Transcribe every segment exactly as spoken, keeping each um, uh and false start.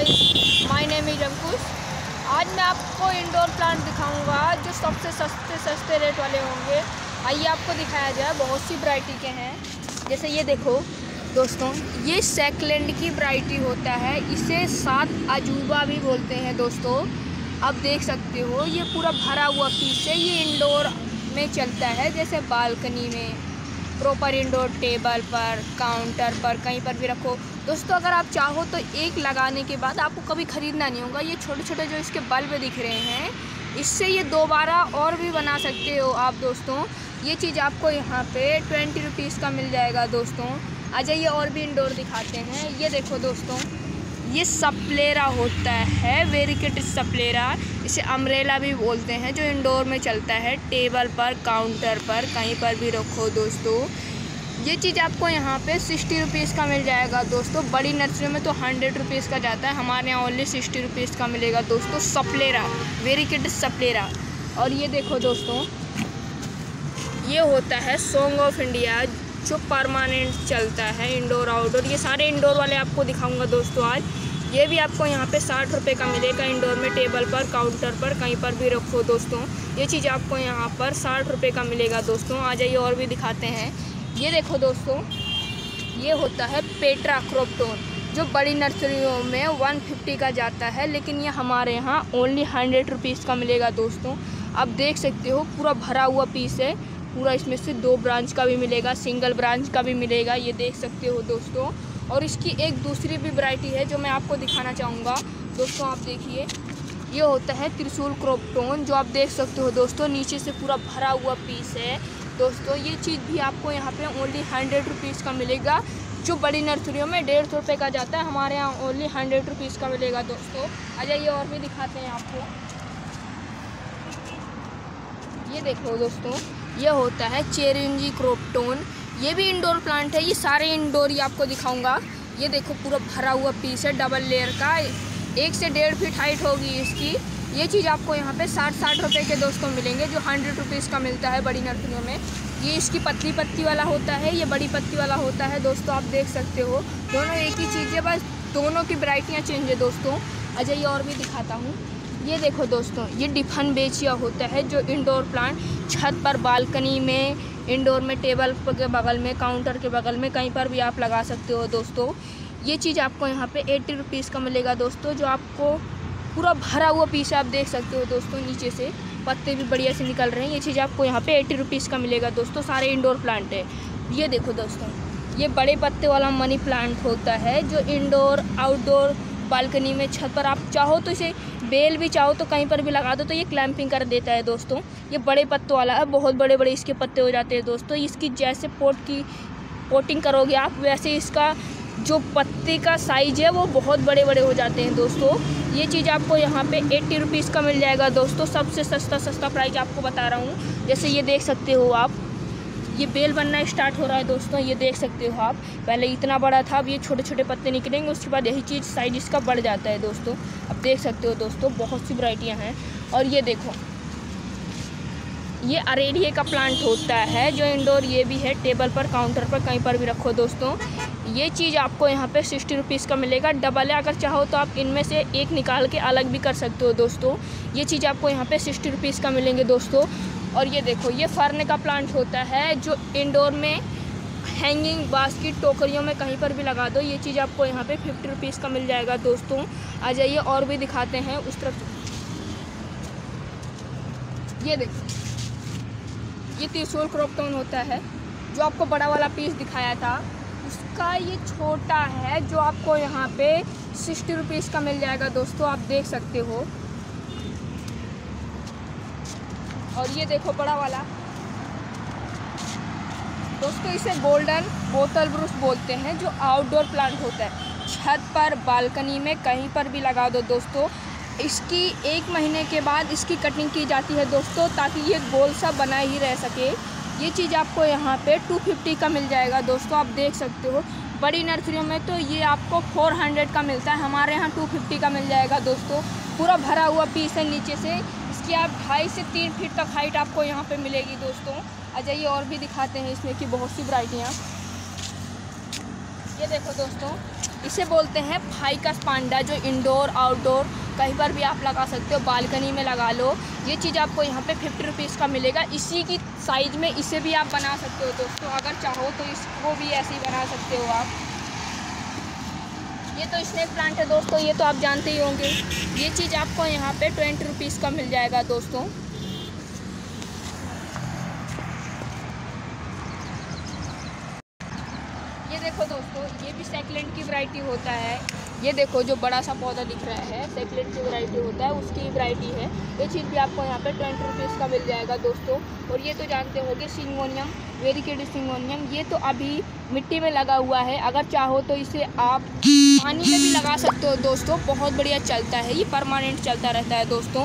Guys, my name is Ankush. आज मैं आपको इंडोर प्लांट दिखाऊंगा जो सबसे सस्ते सस्ते रेट वाले होंगे। आइए आपको दिखाया जाए। बहुत सी वैरायटी के हैं, जैसे ये देखो दोस्तों, ये सैकलैंड की वैरायटी होता है। इसे सात अजूबा भी बोलते हैं दोस्तों। आप देख सकते हो ये पूरा भरा हुआ पीस है। ये इंडोर में चलता है, जैसे बालकनी में, प्रॉपर इंडोर टेबल पर, काउंटर पर, कहीं पर भी रखो दोस्तों। अगर आप चाहो तो एक लगाने के बाद आपको कभी ख़रीदना नहीं होगा। ये छोटे छोटे जो इसके बल्ब दिख रहे हैं, इससे ये दोबारा और भी बना सकते हो आप दोस्तों। ये चीज़ आपको यहाँ पे ट्वेंटी रुपीज़ का मिल जाएगा दोस्तों। आ जाइए और भी इंडोर दिखाते हैं। ये देखो दोस्तों, ये सप्लेरा होता है, वेरिकेट सप्लेरा। इसे अम्ब्रेला भी बोलते हैं, जो इंडोर में चलता है, टेबल पर, काउंटर पर, कहीं पर भी रखो दोस्तों। ये चीज़ आपको यहाँ पे सिक्सटी रुपीज़ का मिल जाएगा दोस्तों। बड़ी नर्सरी में तो हंड्रेड रुपीज़ का जाता है, हमारे यहाँ ओनली सिक्सटी रुपीज़ का मिलेगा दोस्तों। सप्लेरा, वेरिकेट सप्लेरा। और ये देखो दोस्तों, ये होता है सॉन्ग ऑफ इंडिया, जो परमानेंट चलता है, इंडोर आउटडोर। ये सारे इंडोर वाले आपको दिखाऊंगा दोस्तों आज। ये भी आपको यहाँ पे साठ रुपये का मिलेगा इंडोर में, टेबल पर, काउंटर पर, कहीं पर भी रखो दोस्तों। ये चीज़ आपको यहाँ पर साठ रुपये का मिलेगा दोस्तों। आ जाइए और भी दिखाते हैं। ये देखो दोस्तों, ये होता है पेट्रा क्रोप्टोन, जो बड़ी नर्सरियों में वन फिफ्टी का जाता है, लेकिन ये हमारे यहाँ ओनली हंड्रेड रुपीज़ का मिलेगा दोस्तों। आप देख सकते हो पूरा भरा हुआ पीस है पूरा। इसमें से दो ब्रांच का भी मिलेगा, सिंगल ब्रांच का भी मिलेगा, ये देख सकते हो दोस्तों। और इसकी एक दूसरी भी वैरायटी है जो मैं आपको दिखाना चाहूँगा दोस्तों। आप देखिए, ये होता है त्रिशूल क्रोप्टोन, जो आप देख सकते हो दोस्तों। नीचे से पूरा भरा हुआ पीस है दोस्तों। ये चीज़ भी आपको यहाँ पे ओनली हंड्रेड रुपीज़ का मिलेगा, जो बड़ी नर्सरियों में डेढ़ सौ रुपये का जाता है, हमारे यहाँ ओनली हंड्रेड रुपीज़ का मिलेगा दोस्तों। आ जाइए और भी दिखाते हैं आपको। ये देखो दोस्तों, ये होता है चेरेंजी क्रोप्टोन। ये भी इंडोर प्लांट है। ये सारे इंडोर ही आपको दिखाऊंगा। ये देखो पूरा भरा हुआ पीस है, डबल लेयर का, एक से डेढ़ फीट हाइट होगी इसकी। ये चीज़ आपको यहाँ पे साठ साठ रुपये के दोस्तों मिलेंगे, जो हंड्रेड रुपीज़ का मिलता है बड़ी नर्सरियों में। ये इसकी पतली पत्ती वाला होता है, ये बड़ी पत्ती वाला होता है दोस्तों। आप देख सकते हो दोनों एक ही चीज़ है, बस दोनों की वैरायटियाँ चेंज है दोस्तों। अच्छा, ये और भी दिखाता हूँ। ये देखो दोस्तों, ये डिफन बेचिया होता है, जो इंडोर प्लांट छत पर, बालकनी में, इंडोर में, टेबल के बगल में, काउंटर के बगल में, कहीं पर भी आप लगा सकते हो दोस्तों। ये चीज़ आपको यहाँ पे एट्टी रुपीज़ का मिलेगा दोस्तों, जो आपको पूरा भरा हुआ पीस आप देख सकते हो दोस्तों। नीचे से पत्ते भी बढ़िया से निकल रहे हैं। ये चीज़ आपको यहाँ पे एट्टी रुपीज़ का मिलेगा दोस्तों। सारे इंडोर प्लांट है। ये देखो दोस्तों, ये बड़े पत्ते वाला मनी प्लांट होता है, जो इंडोर, आउटडोर, बालकनी में, छत पर आप चाहो तो इसे बेल भी चाहो तो कहीं पर भी लगा दो तो ये क्लैंपिंग कर देता है दोस्तों। ये बड़े पत्तों वाला है, बहुत बड़े बड़े इसके पत्ते हो जाते हैं दोस्तों। इसकी जैसे पोट की पोटिंग करोगे आप, वैसे इसका जो पत्ते का साइज है वो बहुत बड़े बड़े हो जाते हैं दोस्तों। ये चीज़ आपको यहाँ पे एट्टी रुपीज़ का मिल जाएगा दोस्तों। सबसे सस्ता सस्ता प्राइस आपको बता रहा हूँ। जैसे ये देख सकते हो आप, ये बेल बनना स्टार्ट हो रहा है दोस्तों। ये देख सकते हो आप, पहले इतना बड़ा था, अब ये छोटे छोटे पत्ते निकलेंगे, उसके बाद यही चीज़ साइज इसका बढ़ जाता है दोस्तों। अब देख सकते हो दोस्तों, बहुत सी वैरायटियाँ हैं। और ये देखो, ये अरेडिये का प्लांट होता है, जो इंडोर ये भी है, टेबल पर, काउंटर पर, कहीं पर भी रखो दोस्तों। ये चीज़ आपको यहाँ पे सिक्सटी रुपीज़ का मिलेगा। डबल है, अगर चाहो तो आप इनमें से एक निकाल के अलग भी कर सकते हो दोस्तों। ये चीज़ आपको यहाँ पे सिक्सटी रुपीज़ का मिलेंगे दोस्तों। और ये देखो, ये फर्न का प्लांट होता है, जो इंडोर में हैंगिंग बास्केट, टोकरियों में कहीं पर भी लगा दो। ये चीज़ आपको यहाँ पे फिफ्टी रुपीज़ का मिल जाएगा दोस्तों। आ जाइए और भी दिखाते हैं उस तरफ। ये देखो, ये त्रिशूल क्रोप्टोन होता है, जो आपको बड़ा वाला पीस दिखाया था, उसका ये छोटा है, जो आपको यहाँ पे सिक्सटी रुपीज़ का मिल जाएगा दोस्तों। आप देख सकते हो। और ये देखो बड़ा वाला दोस्तों, इसे गोल्डन बोतल ब्रूस बोलते हैं, जो आउटडोर प्लांट होता है, छत पर, बालकनी में, कहीं पर भी लगा दो दोस्तों। इसकी एक महीने के बाद इसकी कटिंग की जाती है दोस्तों, ताकि ये गोल सा बना ही रह सके। ये चीज़ आपको यहाँ पे टू फिफ्टी का मिल जाएगा दोस्तों। आप देख सकते हो, बड़ी नर्सरियों में तो ये आपको फोर हंड्रेड का मिलता है, हमारे यहाँ टू फिफ्टी का मिल जाएगा दोस्तों। पूरा भरा हुआ पीस है नीचे से। इसकी आप ढाई से तीन फीट तक हाइट आपको यहाँ पे मिलेगी दोस्तों। आ जाइए और भी दिखाते हैं इसमें की बहुत सी वैरायटियाँ। ये देखो दोस्तों, इसे बोलते हैं फाइकस पांडा, जो इंडोर आउटडोर कहीं पर भी आप लगा सकते हो, बालकनी में लगा लो। ये चीज़ आपको यहाँ पे फिफ्टी रुपीज़ का मिलेगा। इसी की साइज़ में इसे भी आप बना सकते हो दोस्तों, अगर चाहो तो इसको भी ऐसे ही बना सकते हो आप। ये तो स्नेक प्लांट है दोस्तों, ये तो आप जानते ही होंगे। ये चीज़ आपको यहाँ पे ट्वेंटी रुपीज़ का मिल जाएगा दोस्तों। ये देखो दोस्तों, ये भी सैकुलेंट की वैरायटी होता है। ये देखो जो बड़ा सा पौधा दिख रहा है, सैकुलेंट की वैरायटी होता है, उसकी वैरायटी है। ये चीज़ भी आपको यहाँ पे ट्वेंटी रुपीज़ का मिल जाएगा दोस्तों। और ये तो जानते होंगे सिंगोनियम, वेरिकेड सिंगोनियम, ये तो अभी मिट्टी में लगा हुआ है। अगर चाहो तो इसे आप पानी में भी लगा सकते हो दोस्तों, बहुत बढ़िया चलता है, ये परमानेंट चलता रहता है दोस्तों।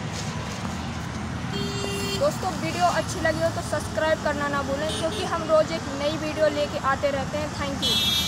दोस्तों वीडियो अच्छी लगी हो तो सब्सक्राइब करना ना भूलें, क्योंकि हम रोज़ एक नई वीडियो लेके आते रहते हैं। Thank you.